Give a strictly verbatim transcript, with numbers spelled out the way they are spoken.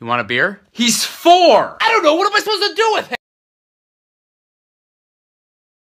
You want a beer? He's four! I don't know, what am I supposed to do with him?